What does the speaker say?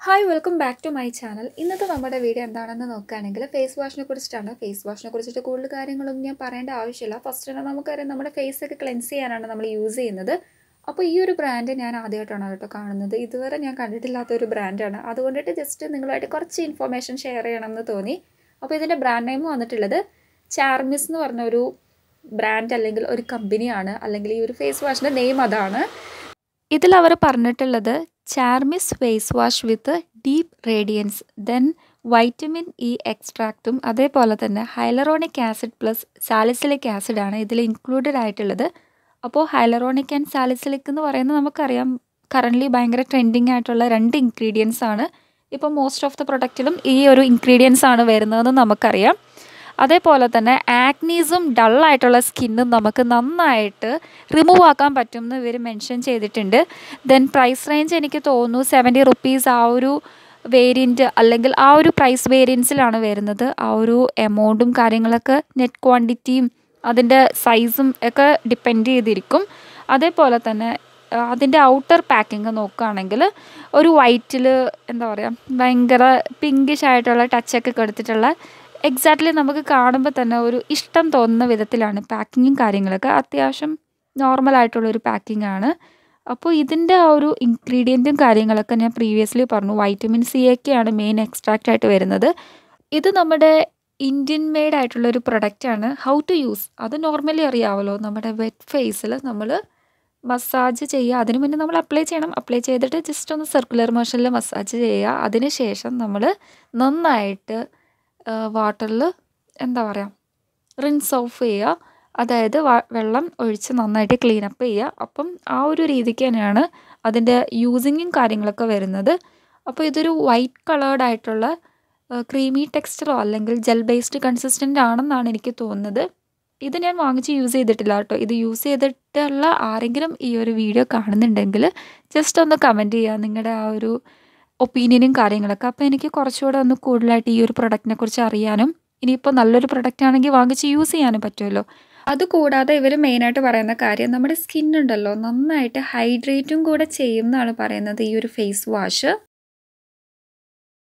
Hi, welcome back to my channel. ഇന്നത്തെ നമ്മുടെ video എന്താണെന്ന് നോക്കുകയാണെങ്കിൽ ഫേസ് വാഷിനെ കുറിച്ചിട്ടാണ്. ഫേസ് വാഷിനെ കുറിച്ചിട്ട് കൂടുതൽ കാര്യങ്ങളൊന്നും ഞാൻ പറയേണ്ട ആവശ്യമില്ല. ഫസ്റ്റ് തന്നെ നമുക്കറിയാം നമ്മുടെ ഫേസ് ഒക്കെ ക്ലെൻസ് ചെയ്യാനാണ് നമ്മൾ യൂസ് ചെയ്യുന്നത്. അപ്പോൾ ഈ ഒരു ബ്രാൻഡ് ഞാൻ ആദ്യമായിട്ടാണ് കേട്ടോ കാണുന്നത്. ഇതുവരെ ഞാൻ കണ്ടിട്ടില്ലാത്ത ഒരു ബ്രാൻഡാണ്. അതുകൊണ്ടിട്ട് ജസ്റ്റ് നിങ്ങളുമായിട്ട് കുറച്ച് ഇൻഫർമേഷൻ ഷെയർ ചെയ്യണമെന്ന് തോന്നി. അപ്പോൾ ഇതിൻ്റെ ബ്രാൻഡ് നെയിം വന്നിട്ടുള്ളത് ചാർമിസ് എന്ന് പറഞ്ഞ ഒരു ബ്രാൻഡ് അല്ലെങ്കിൽ ഒരു കമ്പനിയാണ്. അല്ലെങ്കിൽ ഈ ഒരു ഫേസ് വാഷിൻ്റെ നെയിം അതാണ്. ഇതിൽ അവർ പറഞ്ഞിട്ടുള്ളത് Charmis face wash with deep radiance, then vitamin E extractum അതേപോലെ തന്നെ hyaluronic acid plus salicylic acid ആണ് ഇതിൽ ഇൻക്ലൂഡഡ് ആയിട്ടുള്ളത്. അപ്പോൾ ഹൈലറോണിക് ആൻഡ് സാലിസിലിക് എന്ന് പറയുന്നത് നമുക്കറിയാം കറൻ്റ്ലി ഭയങ്കര ട്രെൻഡിങ് ആയിട്ടുള്ള രണ്ട് ഇൻഗ്രീഡിയൻസ് ആണ്. ഇപ്പോൾ മോസ്റ്റ് ഓഫ് ദ പ്രൊഡക്റ്റിലും ഈ ഒരു ഇൻഗ്രീഡിയൻസ് ആണ് വരുന്നതെന്ന് നമുക്കറിയാം. അതേപോലെ തന്നെ ആക്നീസും ഡള്ളായിട്ടുള്ള സ്കിന്നും നമുക്ക് നന്നായിട്ട് റിമൂവ് ആക്കാൻ പറ്റും എന്ന് ഇവർ മെൻഷൻ ചെയ്തിട്ടുണ്ട്. ദെൻ പ്രൈസ് റേഞ്ച് എനിക്ക് തോന്നുന്നു 70 റുപ്പീസ് ആ ഒരു വേരിയൻറ്റ് അല്ലെങ്കിൽ ആ ഒരു പ്രൈസ് വേരിയൻസിലാണ് വരുന്നത്. ആ ഒരു എമൗണ്ടും കാര്യങ്ങളൊക്കെ നെറ്റ് ക്വാണ്ടിറ്റിയും അതിൻ്റെ സൈസും ഒക്കെ ഡിപ്പെൻഡ് ചെയ്തിരിക്കും. അതേപോലെ തന്നെ അതിൻ്റെ ഔട്ടർ പാക്കിങ് നോക്കുകയാണെങ്കിൽ ഒരു വൈറ്റിൽ എന്താ പറയുക ഭയങ്കര പിങ്കിഷ് ആയിട്ടുള്ള ടച്ചൊക്കെ കൊടുത്തിട്ടുള്ള എക്സാക്ട്ലി നമുക്ക് കാണുമ്പോൾ തന്നെ ഒരു ഇഷ്ടം തോന്നുന്ന വിധത്തിലാണ് പാക്കിങ്ങും കാര്യങ്ങളൊക്കെ. അത്യാവശ്യം നോർമലായിട്ടുള്ളൊരു പാക്കിംഗ് ആണ്. അപ്പോൾ ഇതിൻ്റെ ആ ഒരു ഇൻഗ്രീഡിയൻറ്റും കാര്യങ്ങളൊക്കെ ഞാൻ പ്രീവിയസ്ലി പറഞ്ഞു. വൈറ്റമിൻ സി ഒക്കെയാണ് മെയിൻ എക്സ്ട്രാക്റ്റ് ആയിട്ട് വരുന്നത്. ഇത് നമ്മുടെ ഇന്ത്യൻ മെയ്ഡ് ആയിട്ടുള്ളൊരു പ്രൊഡക്റ്റാണ്. ഹൗ ടു യൂസ് അത് നോർമലി അറിയാമല്ലോ. നമ്മുടെ വെറ്റ് ഫേസിൽ നമ്മൾ മസാജ് ചെയ്യുക. അതിന് മുന്നേ നമ്മൾ അപ്ലൈ ചെയ്യണം. അപ്ലൈ ചെയ്തിട്ട് ജസ്റ്റ് ഒന്ന് സർക്കുലർ മോഷനിൽ മസാജ് ചെയ്യുക. അതിന് ശേഷം നമ്മൾ നന്നായിട്ട് വാട്ടറിൽ എന്താ പറയുക റിൻസ് ഓഫ് ചെയ്യുക. അതായത് വെള്ളം ഒഴിച്ച് നന്നായിട്ട് ക്ലീനപ്പ് ചെയ്യുക. അപ്പം ആ ഒരു രീതിക്ക് തന്നെയാണ് അതിൻ്റെ യൂസിങ്ങും കാര്യങ്ങളൊക്കെ വരുന്നത്. അപ്പോൾ ഇതൊരു വൈറ്റ് കളേർഡ് ആയിട്ടുള്ള ക്രീമി ടെക്സ്ചറോ അല്ലെങ്കിൽ ജെൽ ബേസ്ഡ് കൺസിസ്റ്റൻ്റ് ആണെന്നാണ് എനിക്ക് തോന്നുന്നത്. ഇത് ഞാൻ വാങ്ങിച്ച് യൂസ് ചെയ്തിട്ടില്ല കേട്ടോ. ഇത് യൂസ് ചെയ്തിട്ടുള്ള ആരെങ്കിലും ഈ ഒരു വീഡിയോ കാണുന്നുണ്ടെങ്കിൽ ജസ്റ്റ് ഒന്ന് കമൻറ്റ് ചെയ്യുക നിങ്ങളുടെ ആ ഒരു ഒപ്പീനിയനും കാര്യങ്ങളൊക്കെ. അപ്പോൾ എനിക്ക് കുറച്ചുകൂടെ ഒന്ന് കൂടുതലായിട്ട് ഈ ഒരു പ്രൊഡക്റ്റിനെ കുറിച്ച് അറിയാനും ഇനിയിപ്പോൾ നല്ലൊരു പ്രൊഡക്റ്റ് ആണെങ്കിൽ വാങ്ങിച്ച് യൂസ് ചെയ്യാനും പറ്റുമല്ലോ. അതുകൂടാതെ ഇവർ മെയിനായിട്ട് പറയുന്ന കാര്യം നമ്മുടെ സ്കിന്നുണ്ടല്ലോ നന്നായിട്ട് ഹൈഡ്രേറ്റും കൂടെ ചെയ്യുമെന്നാണ് പറയുന്നത് ഈ ഒരു ഫേസ് വാഷ്.